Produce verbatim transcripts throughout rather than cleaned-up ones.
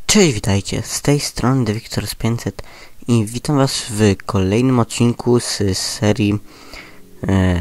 Cześć, witajcie, z tej strony The Victor pięćset i witam was w kolejnym odcinku z serii e,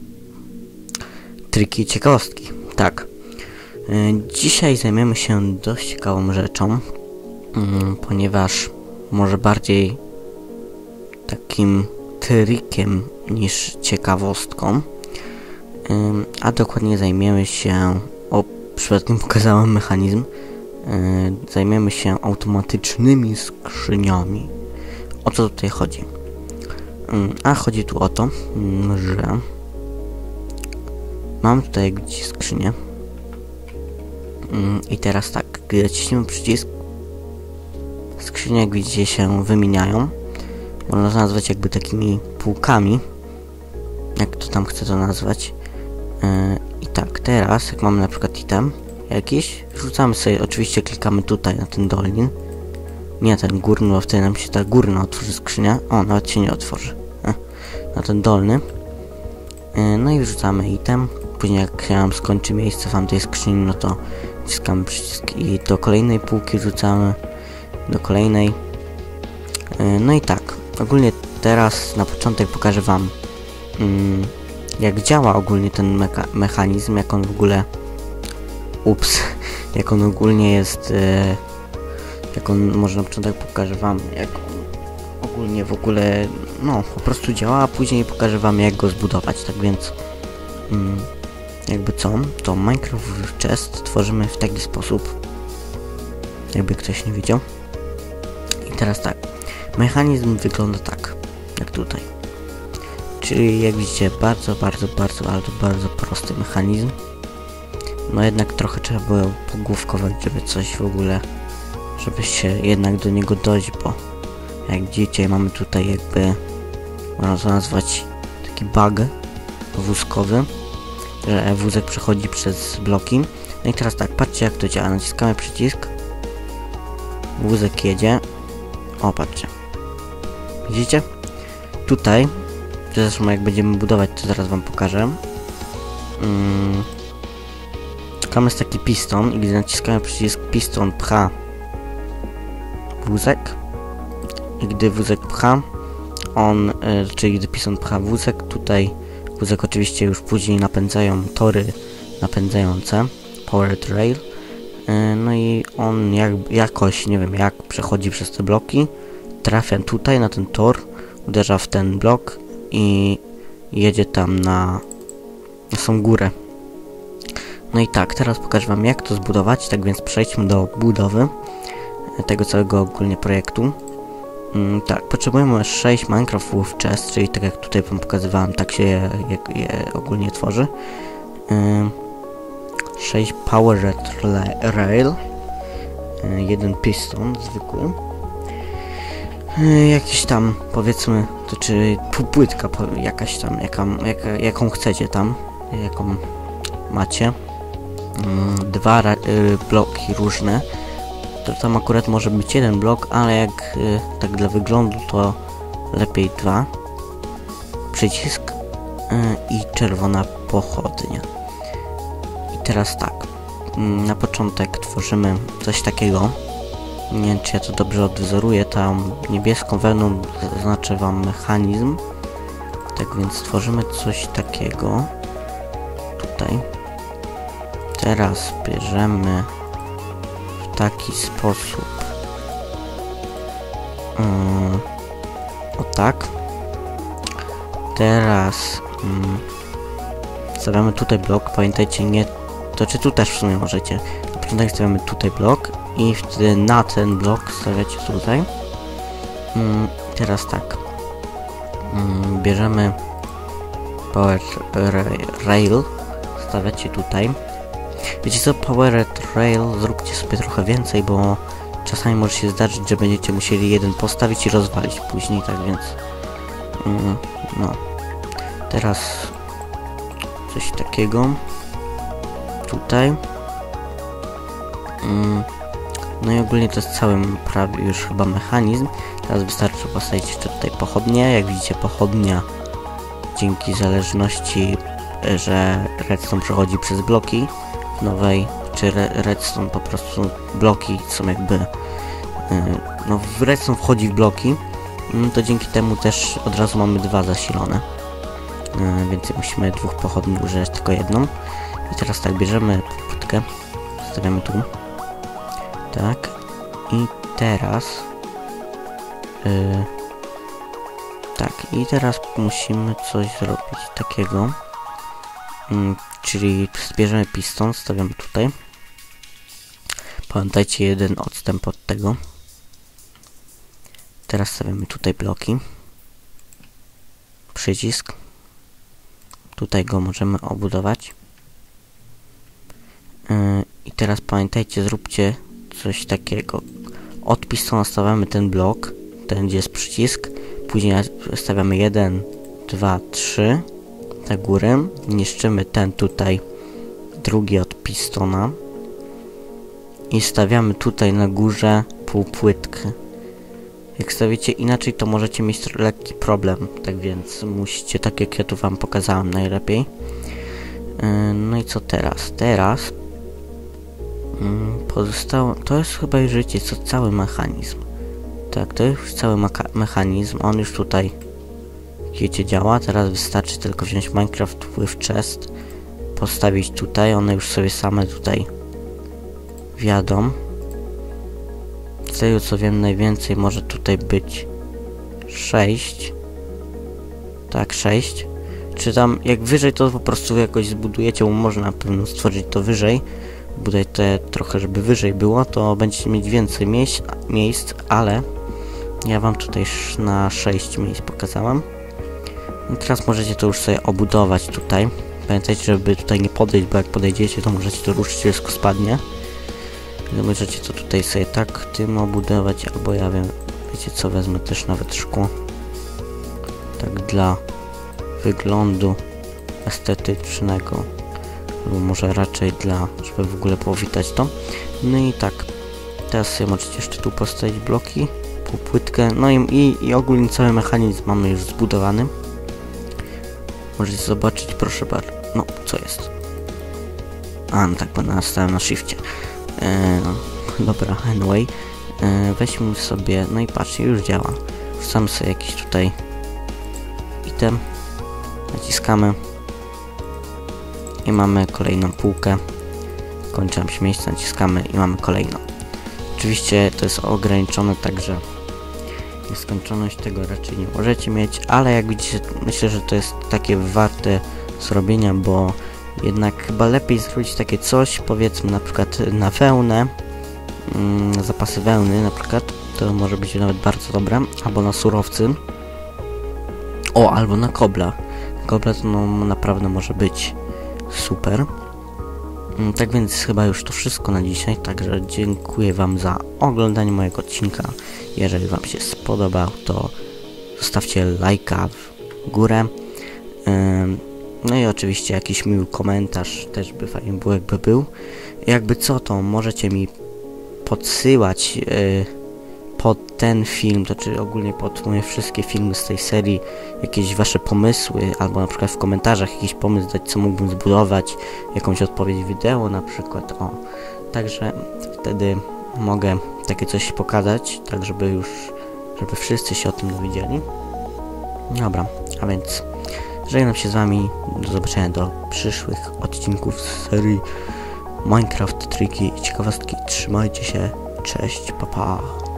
Triki ciekawostki. Tak, e, dzisiaj zajmiemy się dość ciekawą rzeczą, mm, ponieważ może bardziej takim trikiem niż ciekawostką, e, a dokładnie zajmiemy się, o przypadkiem pokazałem mechanizm, Yy, zajmiemy się automatycznymi skrzyniami. O co tutaj chodzi? Yy, a chodzi tu o to, yy, że mam tutaj, jak widzicie, skrzynię. Yy, I teraz tak, gdy naciśniemy przycisk, skrzynie, jak widzicie, się wymieniają. Można to nazwać jakby takimi półkami, jak to tam chcę to nazwać. Yy, I tak, teraz jak mamy na przykład item jakiś, rzucamy sobie, oczywiście klikamy tutaj na ten dolny, nie ten górny, bo wtedy nam się ta górna otworzy skrzynia. O, nawet się nie otworzy. E, na ten dolny. E, no i wrzucamy item. Później jak się nam skończy miejsce w tej skrzyni, no to wciskamy przycisk i do kolejnej półki rzucamy, do kolejnej. E, no i tak, ogólnie teraz na początek pokażę wam, mm, jak działa ogólnie ten mecha mechanizm, jak on w ogóle Ups, jak on ogólnie jest, e, jak on, może na początek pokażę wam, jak on ogólnie w ogóle, no, po prostu działa, a później pokażę wam, jak go zbudować. Tak więc, mm, jakby co, to Minecraft Chest tworzymy w taki sposób, jakby ktoś nie widział. I teraz tak, mechanizm wygląda tak, jak tutaj. Czyli jak widzicie, bardzo, bardzo, bardzo, bardzo, bardzo prosty mechanizm. No jednak trochę trzeba było pogłówkować, żeby coś w ogóle, żeby się jednak do niego dojść, bo jak widzicie, mamy tutaj jakby, można to nazwać taki bug wózkowy, że wózek przechodzi przez bloki. No i teraz tak, patrzcie, jak to działa. Naciskamy przycisk, wózek jedzie. O, patrzcie, widzicie? Tutaj, zresztą jak będziemy budować, to zaraz wam pokażę. Mm. Tam jest taki piston i gdy naciskamy przycisk, piston pcha wózek i gdy wózek pcha on, y, czyli gdy piston pcha wózek, tutaj wózek oczywiście już później napędzają tory napędzające, powered rail, y, no i on jak, jakoś, nie wiem jak, przechodzi przez te bloki, trafia tutaj na ten tor, uderza w ten blok i jedzie tam na, na tą górę. No i tak, teraz pokażę wam, jak to zbudować, tak więc przejdźmy do budowy tego całego ogólnie projektu. Mm, tak, potrzebujemy sześć Minecraft Chest, czyli tak jak tutaj wam pokazywałem, tak się je, je, je ogólnie tworzy. Yy, sześć Powered Rail, yy, jeden piston zwykły, yy, jakiś tam, powiedzmy, to czy płytka jakaś tam, jaka, jaka, jaką chcecie tam, jaką macie. Dwa y, bloki różne, to tam akurat może być jeden blok, ale jak y, tak dla wyglądu, to lepiej dwa. Przycisk y, i czerwona pochodnia. I teraz tak, y, na początek tworzymy coś takiego. Nie wiem, czy ja to dobrze odwzoruję. Tam niebieską wełną zaznaczę wam mechanizm. Tak więc tworzymy coś takiego tutaj. Teraz bierzemy w taki sposób, yy, o tak. Teraz yy, stawiamy tutaj blok, pamiętajcie, nie, to czy tu też w sumie możecie. Na początek stawiamy tutaj blok i wtedy na ten blok stawiacie tutaj. Yy, teraz tak, yy, bierzemy power rail, stawiacie tutaj. Wiecie co, Powered Rail zróbcie sobie trochę więcej, bo czasami może się zdarzyć, że będziecie musieli jeden postawić i rozwalić później, tak więc mm, no. Teraz coś takiego tutaj. Mm, no i ogólnie to jest cały prawie już chyba mechanizm. Teraz wystarczy postawić jeszcze tutaj pochodnie. Jak widzicie, pochodnia dzięki zależności, że redstone przechodzi przez bloki nowej, czy redstone po prostu bloki są jakby no w redstone wchodzi w bloki, to dzięki temu też od razu mamy dwa zasilone. Więc musimy dwóch pochodni używać, tylko jedną. I teraz tak, bierzemy płytkę, stawiamy tu. Tak. I teraz... Yy, tak, i teraz musimy coś zrobić takiego. Yy, czyli zbierzemy piston, stawiamy tutaj. Pamiętajcie, jeden odstęp od tego. Teraz stawiamy tutaj bloki. Przycisk. Tutaj go możemy obudować. Yy, I teraz pamiętajcie, zróbcie coś takiego. Od pistona stawiamy ten blok, ten gdzie jest przycisk. Później stawiamy jeden, dwa, trzy na górę. Niszczymy ten tutaj, drugi od pistona. I stawiamy tutaj na górze półpłytkę. Jak stawicie inaczej, to możecie mieć lekki problem. Tak więc musicie, tak jak ja tu wam pokazałem najlepiej. Yy, no i co teraz? Teraz yy, pozostało... To jest chyba już życie, co cały mechanizm. Tak, to jest już cały mechanizm. On już tutaj wiecie działa. Teraz wystarczy tylko wziąć Minecraft with Chest, postawić tutaj. One już sobie same tutaj wiadą. Z tego co wiem, najwięcej może tutaj być sześć. Tak, sześć. Czy tam jak wyżej, to po prostu jakoś zbudujecie, bo można na pewno stworzyć to wyżej. Buduję to trochę, żeby wyżej było, to będziecie mieć więcej miejsc, miejsc, ale ja wam tutaj na sześć miejsc pokazałem. I teraz możecie to już sobie obudować tutaj. Pamiętajcie, żeby tutaj nie podejść, bo jak podejdziecie, to możecie to ruszyć, wszystko spadnie. Możecie to tutaj sobie tak tym obudować, albo ja wiem, wiecie co, wezmę też nawet szkło. Tak dla wyglądu estetycznego, albo może raczej dla, żeby w ogóle powitać to. No i tak, teraz sobie możecie jeszcze tu postawić bloki, półpłytkę, no i, i, i ogólnie cały mechanizm mamy już zbudowany. Możecie zobaczyć, proszę bardzo, no co jest. A, no tak, bo nastałem na shifcie. Eee, dobra, anyway, eee, weźmy sobie, no i patrzcie, już działa. Wrzucamy sobie jakiś tutaj item, naciskamy i mamy kolejną półkę. Kończy nam się miejsce, naciskamy i mamy kolejną. Oczywiście to jest ograniczone, także nieskończoność tego raczej nie możecie mieć, ale jak widzicie, myślę, że to jest takie warte zrobienia, bo jednak chyba lepiej zrobić takie coś, powiedzmy na przykład na wełnę, mm, zapasy wełny na przykład, to może być nawet bardzo dobre, albo na surowcy, o, albo na kobla. Kobla to no, naprawdę może być super. Mm, tak więc chyba już to wszystko na dzisiaj, także dziękuję wam za oglądanie mojego odcinka. Jeżeli wam się spodobał, to zostawcie lajka w górę. Ym, No i oczywiście jakiś miły komentarz też by fajnie było, jakby był. Jakby co, to możecie mi podsyłać yy, pod ten film, to czy ogólnie pod moje wszystkie filmy z tej serii jakieś wasze pomysły, albo na przykład w komentarzach jakiś pomysł dać, co mógłbym zbudować, jakąś odpowiedź wideo na przykład, o. Także wtedy mogę takie coś pokazać, tak żeby już, żeby wszyscy się o tym dowiedzieli. Dobra, a więc żegnam się z wami, do zobaczenia do przyszłych odcinków z serii Minecraft, triki i ciekawostki. Trzymajcie się, cześć, pa pa.